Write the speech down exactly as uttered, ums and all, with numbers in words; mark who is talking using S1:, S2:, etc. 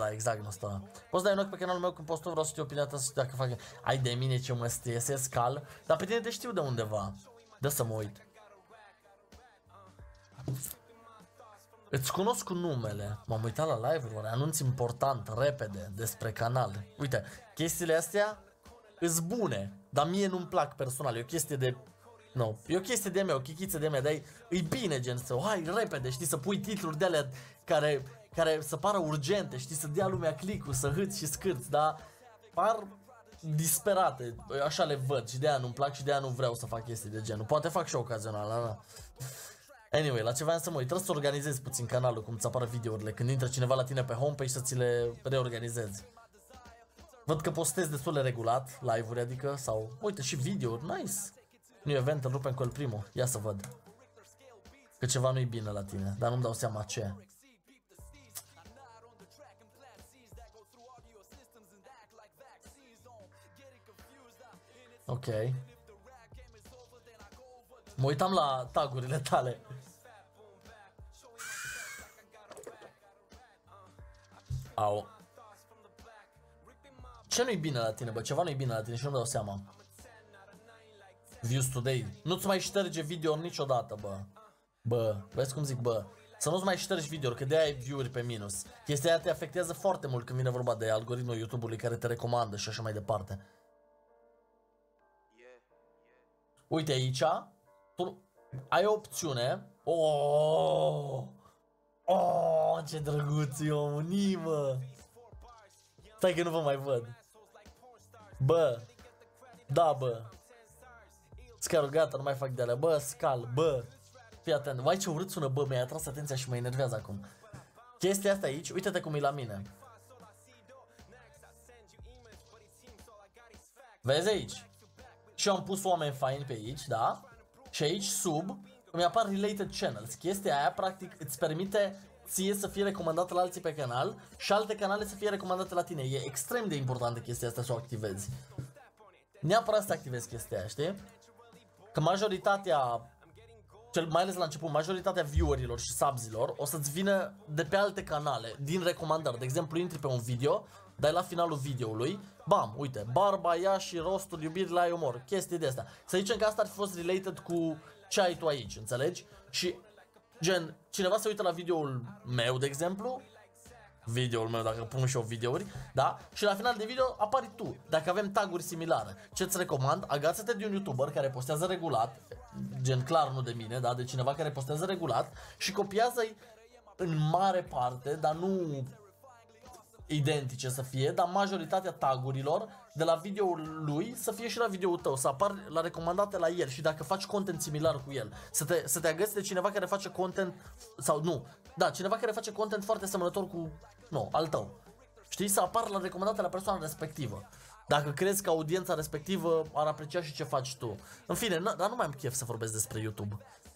S1: da, exact nu stă. Poți dai un ochi pe canalul meu când post tu, vreau să știu opinia ta, să știu dacă fac... Ai de mine ce mă stresez, cal, dar pe tine te știu de undeva. Dă să mă uit. Îți cunosc cu numele. M-am uitat la live-uri, anunț important, repede, despre canal. Uite, chestiile astea îs bune, dar mie nu-mi plac personal, e o chestie de... Nu, e o chestie de mea, o chichiță de mea, dar e, e bine gen să, hai repede, știi, să pui titluri de alea care, care să pară urgente, știi, să dea lumea click-ul, să hâți și scârți, dar par disperate, așa le văd și de aia nu-mi plac și de aia nu vreau să fac chestii de genul, poate fac și ocazional, da? Anyway, la ce vreau să mă uit, trebuie să organizezi puțin canalul, cum îți apară videourile, când intră cineva la tine pe homepage să ți le reorganizezi. Văd că postezi destul de regulat live-uri, adică, sau, uite, și video-uri, nice. Nu event, îl rupem cu el primul, ia să văd. Că ceva nu-i bine la tine, dar nu-mi dau seama ce. Ok. Mă uitam la tagurile tale. Au. Ce nu-i bine la tine, bă? Ceva nu-i bine la tine și nu-mi dau seama. Views today. Nu-ți mai șterge video niciodată, bă. Bă, vezi cum zic, bă. Să nu-ți mai ștergi video, că de-aia ai view-uri pe minus. Chestia aia te afectează foarte mult când vine vorba de algoritmul YouTube-ului care te recomandă și așa mai departe. Uite aici, tu ai o opțiune. Oh, oh, ce drăguț e omul, nimă. Stai că nu vă mai văd. Bă, da, bă. Scarul, gata, nu mai fac de alea. Bă, Scal, bă. Fii atent. Vai, ce urât sună, bă, mi-a atras atenția și mă enervează acum. Chestia asta aici, uite-te cum e la mine. Vezi aici? Și am pus oameni faini pe aici, da? Și aici, sub, îmi apar related channels. Chestia aia, practic, îți permite ție să fie recomandată la alții pe canal și alte canale să fie recomandate la tine. E extrem de importantă chestia asta să o activezi. Neapărat să activezi chestia aia, știi? Că majoritatea, cel mai ales la început, majoritatea viewerilor și subzilor o să-ți vină de pe alte canale, din recomandări. De exemplu, intri pe un video, dai la finalul videoului, bam, uite, barba, ea și rostul, iubiri la umor, chestii de astea. Să zicem că asta ar fi fost related cu ce ai tu aici, înțelegi? Și, gen, cineva se uită la videoul meu, de exemplu, videoul meu, dacă pun și eu videouri, da? Și la final de video apari tu, dacă avem taguri similare. Ce-ți recomand? Agață-te de un YouTuber care postează regulat, gen clar nu de mine, da? De cineva care postează regulat și copiază-i în mare parte, dar nu identice să fie, dar majoritatea tagurilor de la videoul lui să fie și la videoul tău, să apar la recomandate la el și dacă faci content similar cu el, să te, să te agăți de cineva care face content, sau nu, da, cineva care face content foarte semănător cu, nu, al tău. Știi, să apar la recomandate la persoana respectivă. Dacă crezi că audiența respectivă ar aprecia și ce faci tu. În fine, dar nu mai am chef să vorbesc despre YouTube.